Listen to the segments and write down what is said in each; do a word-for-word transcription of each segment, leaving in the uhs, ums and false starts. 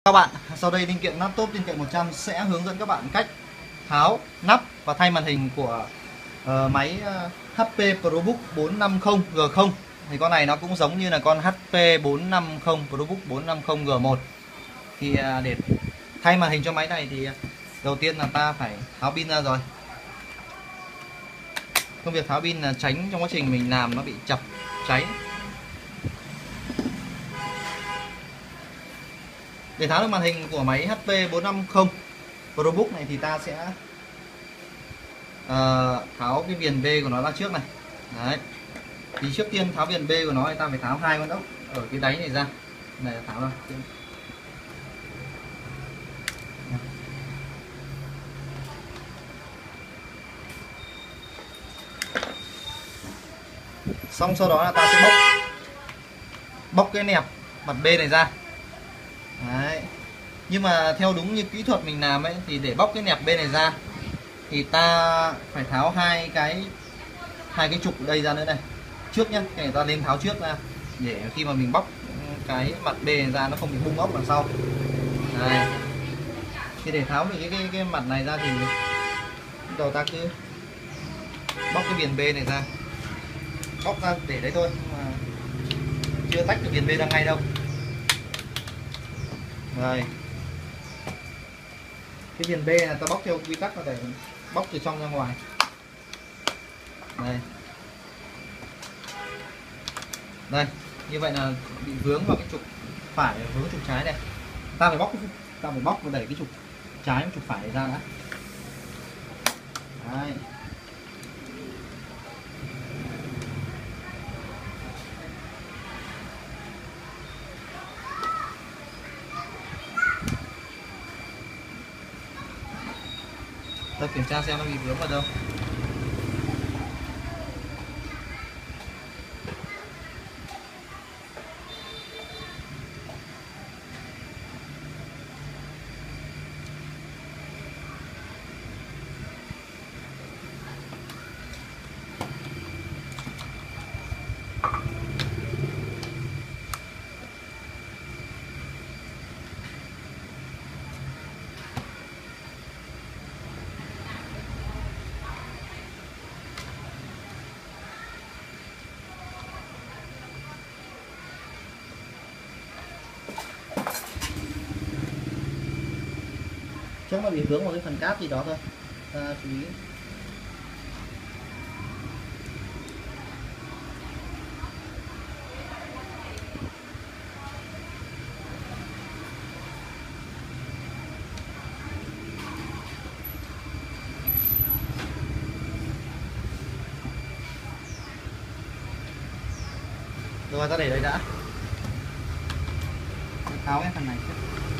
Các bạn, sau đây linh kiện laptop tin cậy một trăm sẽ hướng dẫn các bạn cách tháo nắp và thay màn hình của uh, máy uh, hát pê ProBook bốn năm không G không. Thì con này nó cũng giống như là con hát pê bốn năm không ProBook bốn năm không G một. Thì uh, để thay màn hình cho máy này thì đầu tiên là ta phải tháo pin ra rồi. Công việc tháo pin là tránh trong quá trình mình làm nó bị chập cháy. Để tháo được màn hình của máy hát pê bốn năm không ProBook này thì ta sẽ uh, tháo cái viền B của nó ra trước này. Đấy. Thì trước tiên tháo viền B của nó thì ta phải tháo hai con ốc ở cái đáy này ra. Này tháo ra. Xong sau đó là ta sẽ bóc bóc cái nẹp mặt B này ra. Đấy. Nhưng mà theo đúng như kỹ thuật mình làm ấy thì để bóc cái nẹp bên này ra thì ta phải tháo hai cái hai cái trục đây ra nữa này trước nhá, cái này ta nên tháo trước ra để khi mà mình bóc cái mặt B này ra nó không bị bung ốc đằng sau. Đây. Thì để tháo được cái cái, cái mặt này ra thì đầu ta cứ bóc cái viền B này ra, bóc ra để đấy thôi, mà chưa tách được viền B ra ngay đâu. Rồi. Cái viền B là ta bóc theo quy tắc là để bóc từ trong ra ngoài. Đây. Đây, như vậy là bị vướng vào cái trục phải, vướng trục trái này. Ta phải bóc ta phải bóc và đẩy cái trục trái và trục phải ra đã. Đấy. Ta kiểm tra xem nó bị vướng vào đâu. Chắc nó bị vướng vào cái phần cáp gì đó thôi, ta chú ý. Rồi ta để đấy đã, tháo cái phần này trước.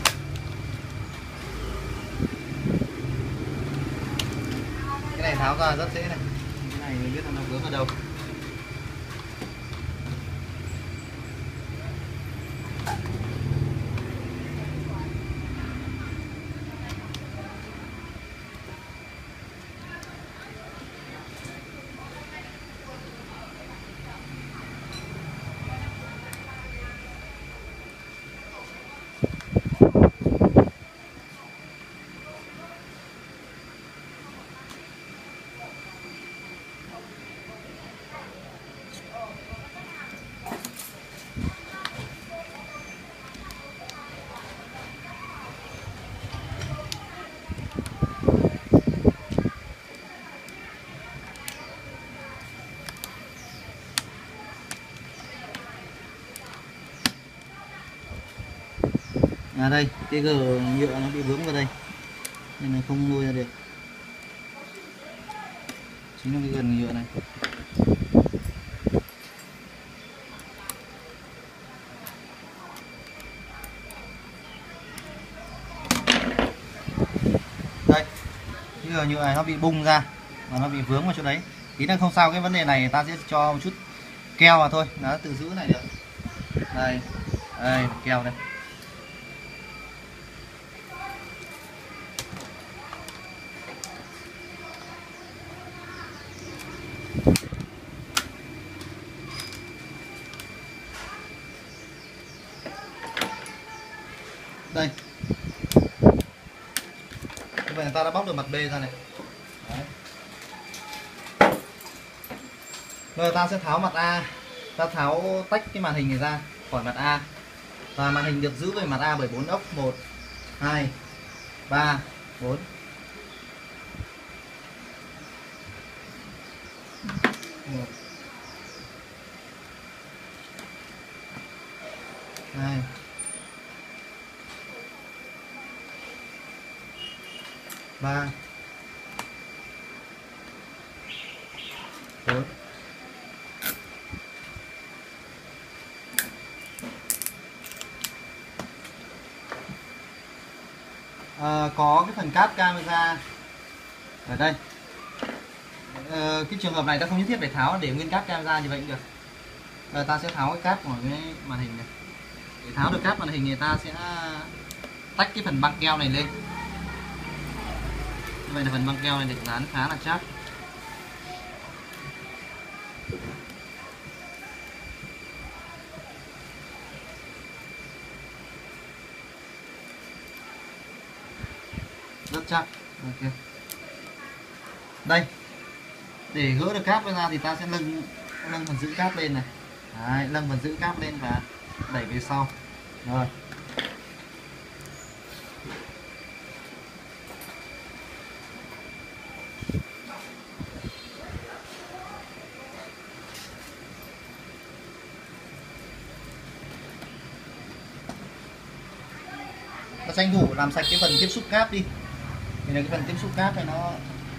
Cái này tháo ra rất dễ này, cái này mình biết là nó vướng ở đâu. À đây, cái gờ nhựa nó bị vướng vào đây nên là không lôi ra được. Chính là cái gần nhựa này. Đây, cái gờ nhựa này nó bị bung ra và nó bị vướng vào chỗ đấy. Tí nữa không sao, cái vấn đề này ta sẽ cho một chút keo vào thôi, nó tự giữ này được. Đây, đây keo đây. Đây, vậy người ta đã bóc được mặt B ra này. Đấy. Bây giờ ta sẽ tháo mặt A, ta tháo tách cái màn hình này ra khỏi mặt A, và màn hình được giữ về mặt A bởi bốn ốc. Một, hai, ba, bốn. Một, hai, ba, bốn. À, có cái phần cáp camera ở đây. À, cái trường hợp này ta không nhất thiết phải tháo để nguyên cáp camera như vậy cũng được. À, ta sẽ tháo cái cáp của cái màn hình này. Để tháo được cáp màn hình thì ta sẽ tách cái phần băng keo này lên. Như vậy là phần băng keo này được dán khá là chắc. Rất chắc. Ok. Đây, để gỡ được cáp ra thì ta sẽ nâng nâng phần giữ cáp lên này. Đấy, nâng phần giữ cáp lên và đẩy về sau. Rồi. Ta tranh thủ làm sạch cái phần tiếp xúc cáp đi. Vì là cái phần tiếp xúc cáp này nó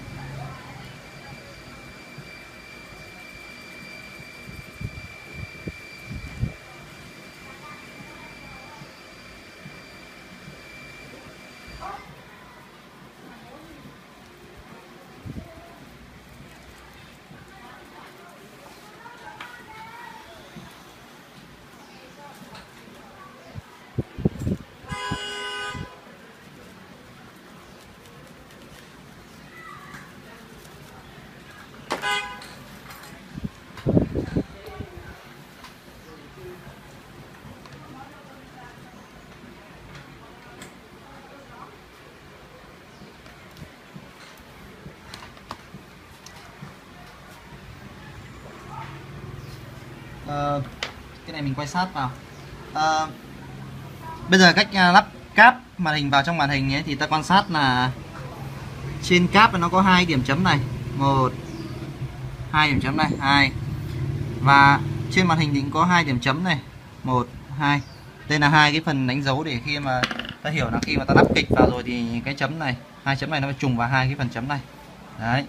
uh, cái này mình quay sát vào. Uh, bây giờ cách uh, lắp cáp màn hình vào trong màn hình ấy thì ta quan sát là trên cáp nó có hai điểm chấm này, một, hai điểm chấm này, hai, và trên màn hình thì cũng có hai điểm chấm này, một, hai. Đây là hai cái phần đánh dấu để khi mà ta hiểu là khi mà ta lắp kịch vào rồi thì cái chấm này, hai chấm này nó phải trùng vào hai cái phần chấm này. Đấy.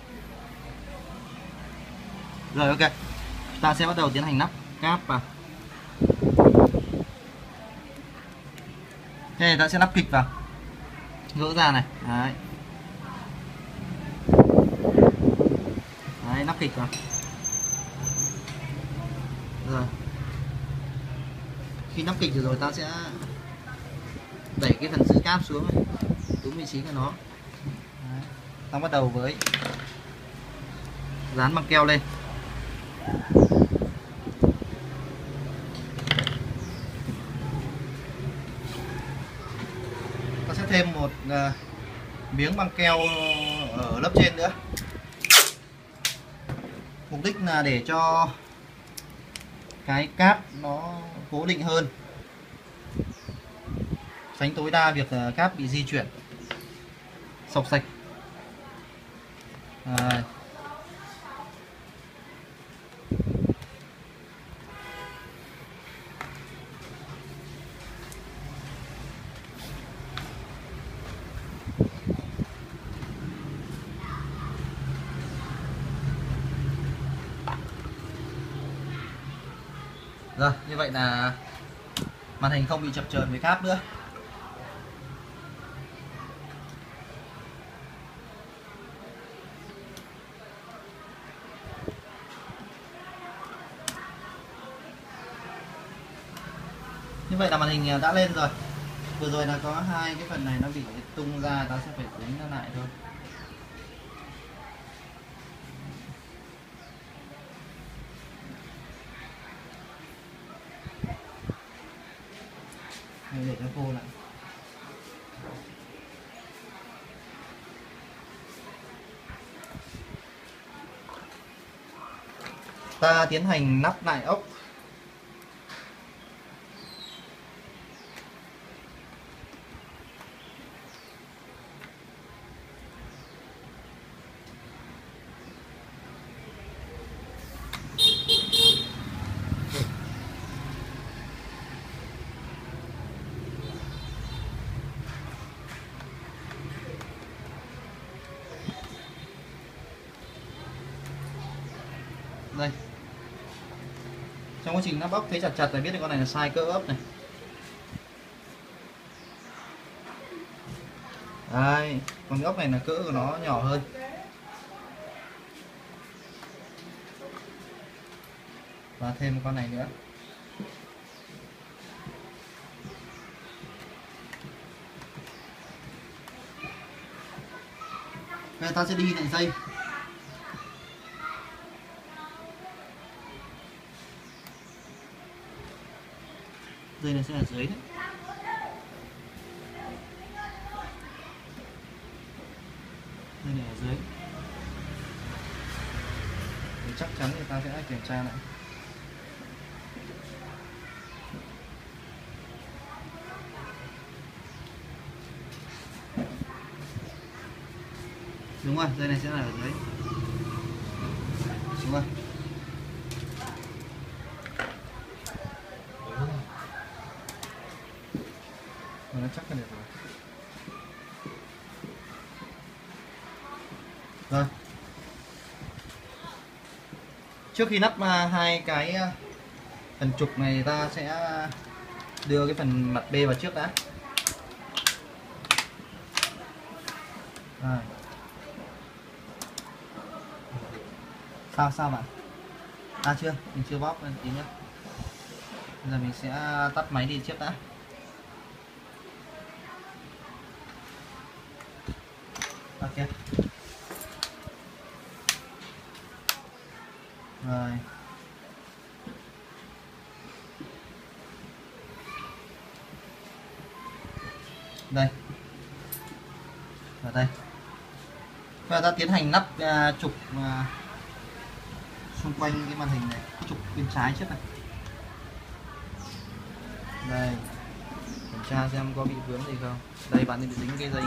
Rồi, ok. Ta sẽ bắt đầu tiến hành lắp cáp vào. Thế ta sẽ lắp kịch vào, gỡ ra này. Đấy. Đấy, lắp kịch vào. Rồi. Khi lắp kịch rồi ta sẽ đẩy cái phần giữ cáp xuống này, đúng vị trí của nó. Đấy. Ta bắt đầu với dán băng keo lên. Ta sẽ thêm một uh, miếng băng keo ở lớp trên nữa. Mục đích là để cho cái cáp nó cố định hơn, tránh tối đa việc cáp bị di chuyển, xộc xệch. À. Rồi, như vậy là màn hình không bị chập chờn với cáp nữa. Như vậy là màn hình đã lên rồi. Vừa rồi là có hai cái phần này nó bị tung ra, ta sẽ phải tính nó lại thôi. Để cho khô lại. Ta tiến hành nắp lại ốc. Đây, trong quá trình nắp ốc thấy chặt chặt là biết được con này là sai cỡ ốc này. Đây, con ốc này là cỡ của nó nhỏ hơn. Và thêm một con này nữa. Bây giờ ta sẽ đi lại dây. Dây này sẽ ở dưới đấy. Dây này ở dưới. Để chắc chắn thì ta sẽ kiểm tra lại. Đúng rồi, dây này sẽ là ở dưới. Đúng rồi. Nó chắc là được rồi. Rồi. Trước khi nắp hai cái phần trục này ta sẽ đưa cái phần mặt B vào trước đã. Rồi. Sao sao bạn? À chưa, mình chưa bóp lên tí nhé. Bây giờ mình sẽ tắt máy đi trước đã. Ok. Rồi. Đây. Ở đây. Bây giờ ta tiến hành nắp uh, trục uh, xung quanh cái màn hình này, trục bên trái trước này. Đây. Kiểm tra xem có bị vướng gì không. Đây, bạn nên bị dính cái dây.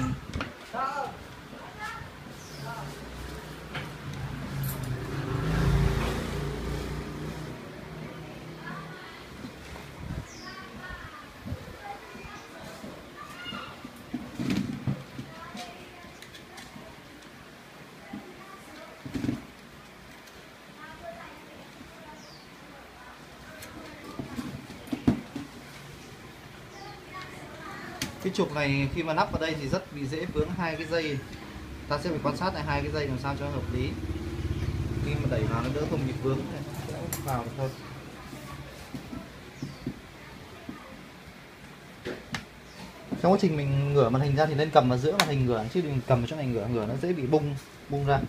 Cái trục này khi mà lắp vào đây thì rất bị dễ vướng hai cái dây. Ta sẽ phải quan sát lại hai cái dây làm sao cho hợp lý. Khi mà đẩy vào nó đỡ không bị vướng này, sẽ vào được thôi. Trong quá trình mình ngửa màn hình ra thì nên cầm vào giữa màn hình ngửa, chứ đừng cầm vào chỗ này ngửa, ngửa nó dễ bị bung bung ra.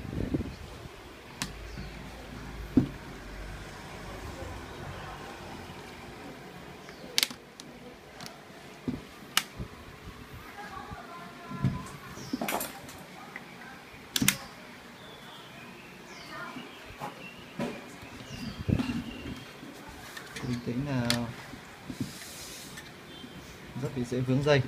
Bình tĩnh nào, rất bị dễ vướng dây.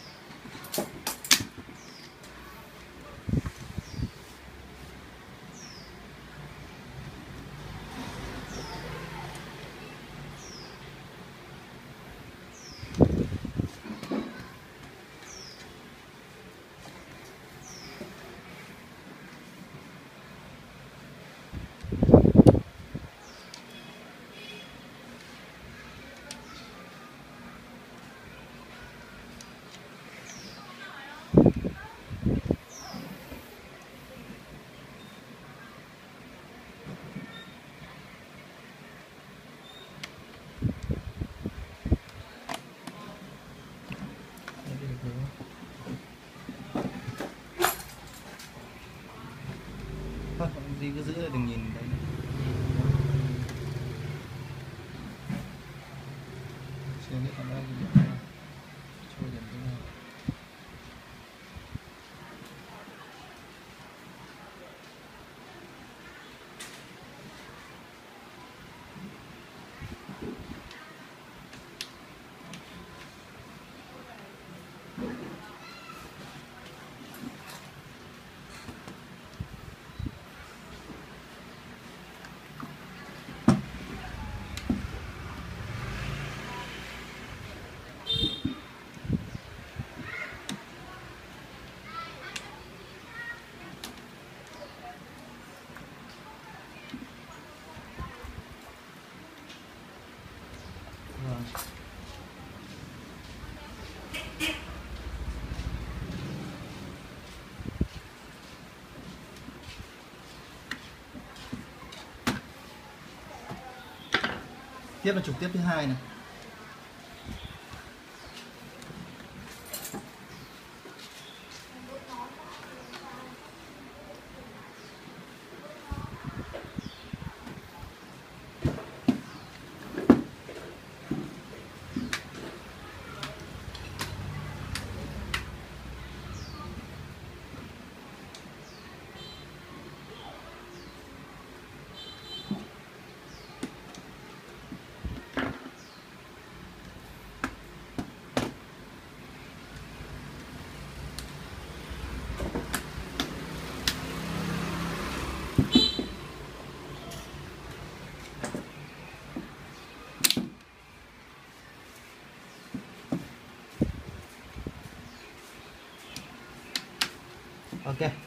Thôi, gì cứ giữ đừng nhìn đấy. Chưa biết còn đâu gì nữa. Chưa điểm thế nào. Tiếp là trục tiếp thứ hai này. Ok.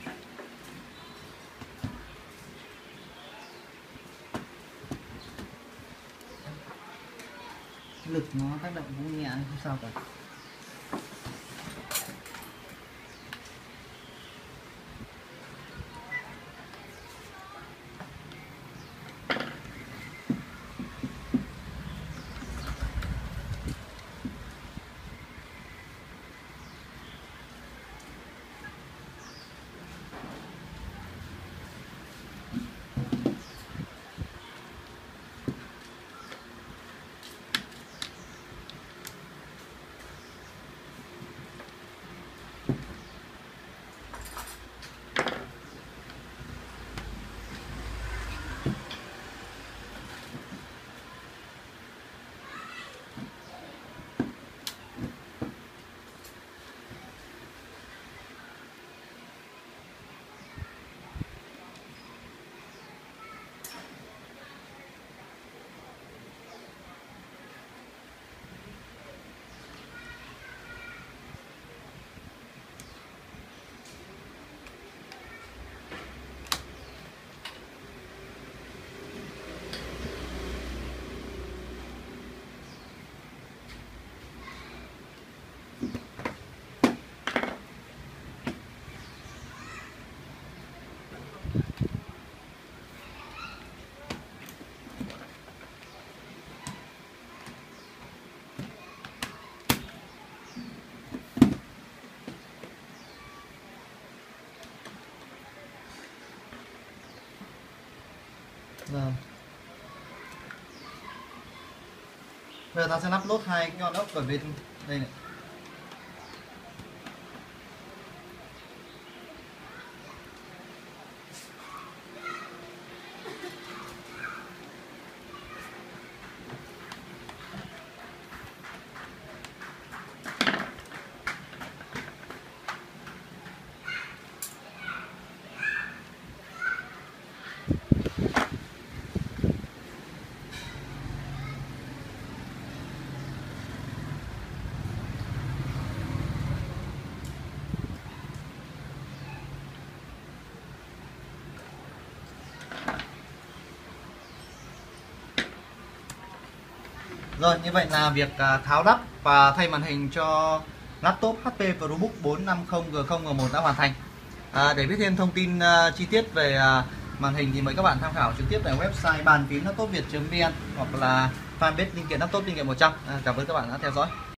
Lực nó tác động cũng nhẹ, không sao cả. Vâng. Bây giờ ta sẽ lắp lốt hai cái con ốc ở bên đây này. Rồi, như vậy là việc tháo lắp và thay màn hình cho laptop hát pê ProBook bốn năm không G không G một đã hoàn thành. À, để biết thêm thông tin uh, chi tiết về uh, màn hình thì mời các bạn tham khảo trực tiếp tại website bàn phím laptop việt chấm vn hoặc là fanpage linh kiện laptop linh kiện một trăm. À, cảm ơn các bạn đã theo dõi.